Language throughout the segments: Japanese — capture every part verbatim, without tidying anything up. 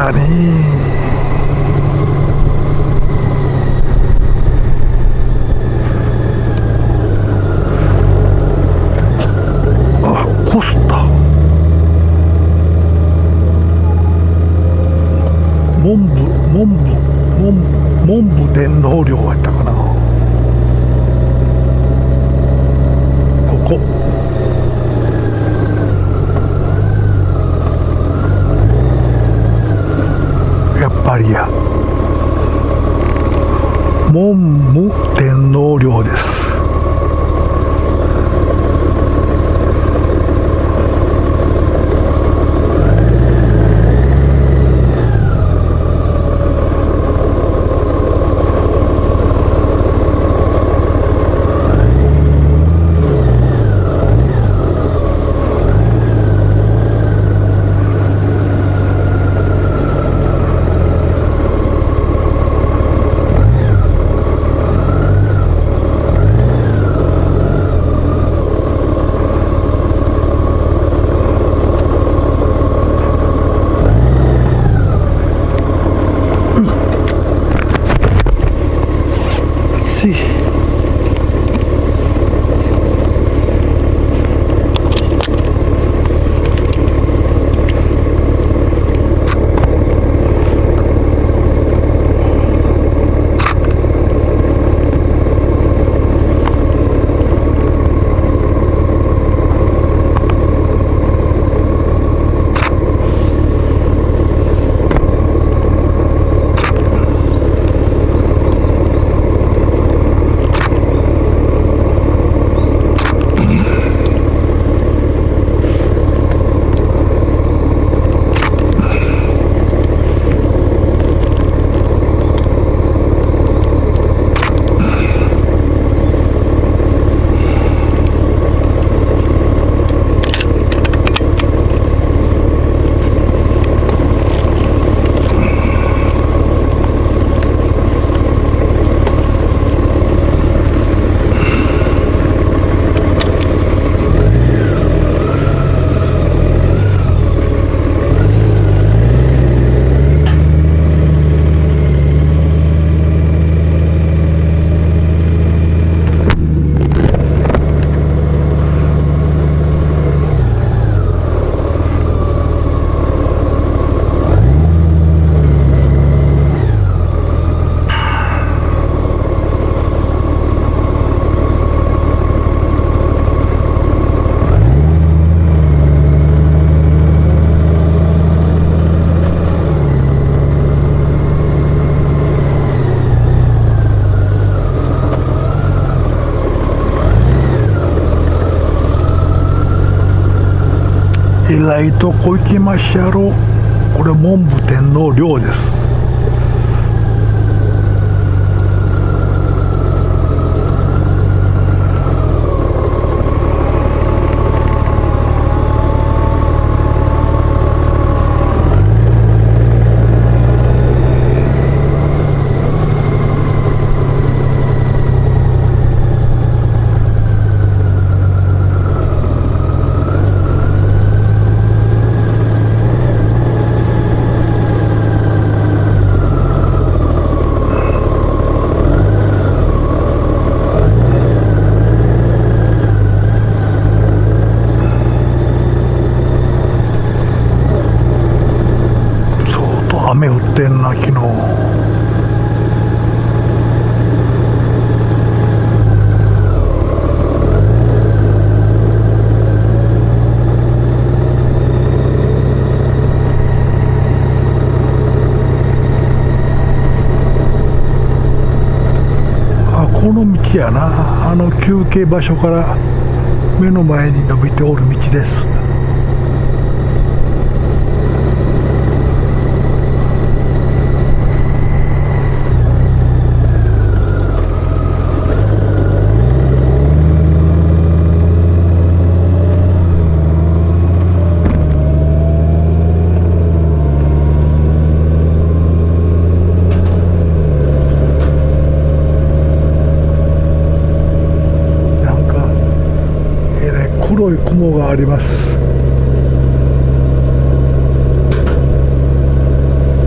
だね。あ、コスタ文部文部文文部天皇陵やったかな。ここやっぱりや文武天皇陵です。えらいとこ行きまっしゃろ。これ文武天皇陵です。雨降ってんな昨日。あ、この道やな。あの休憩場所から目の前に伸びておる道です。黒い雲があります。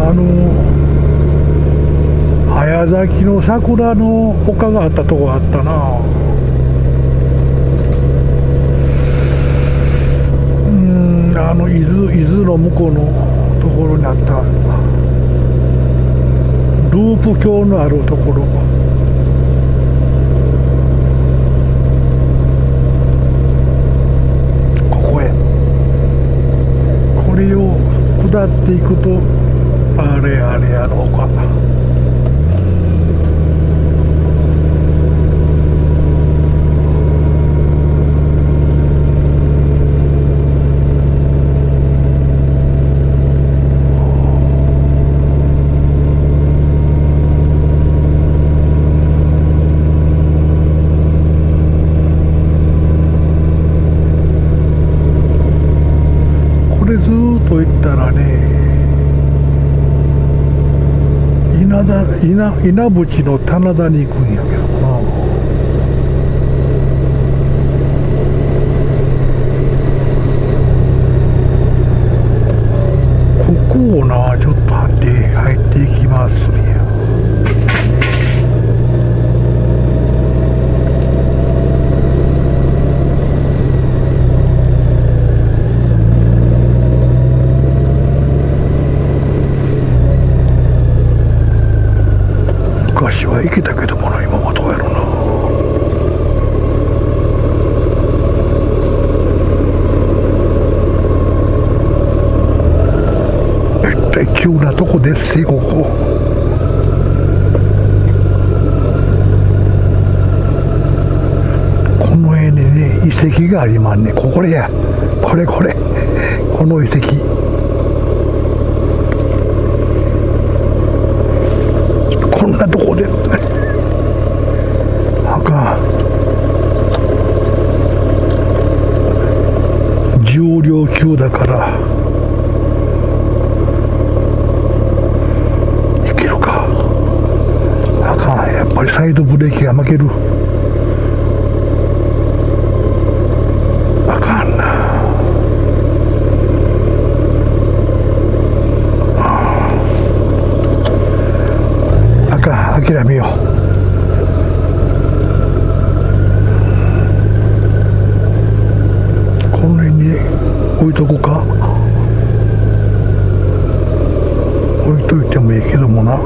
あの早咲きの桜の丘があったとこあったな。うん、あの伊豆伊豆の向こうのところにあったループ橋のあるところ。これを下っていくとあれあれやろうか。ずーっと行ったらね、稲田稲稲淵の棚田に行くんやけどな。ここをなちょっと入って入っていきますんや。昔は行けたけどもな、今はどうやろうな。絶対急なとこですよ、ここ。この辺にね、遺跡がありまんね。ここれや。これこれ。この遺跡。こんなとこであかん、重量級だからいけるか。あかん、やっぱりサイドブレーキが負ける。あかんな。諦めよう。この辺に置いとくか。置いといてもいいけどもな。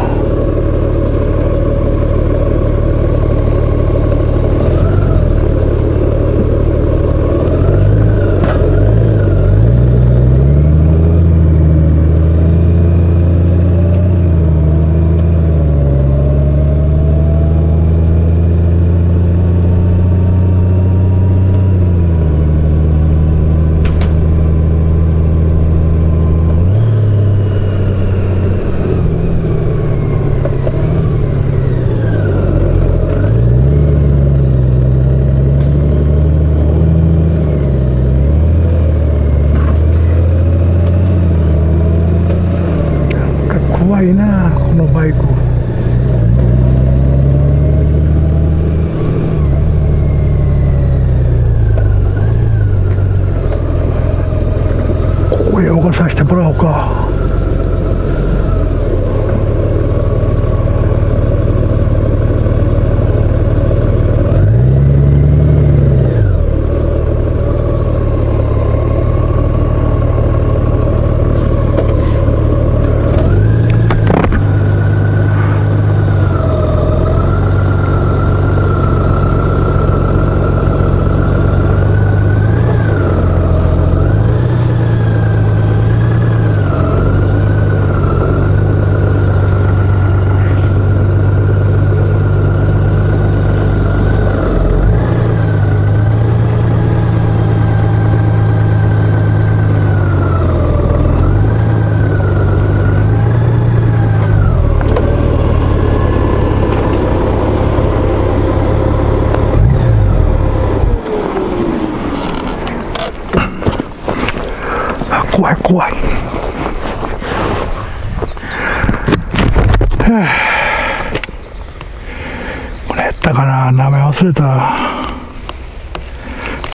怖いなこのバイク。ここへ動かさせてもらおうか。怖い怖い。これやったかな、名前忘れた。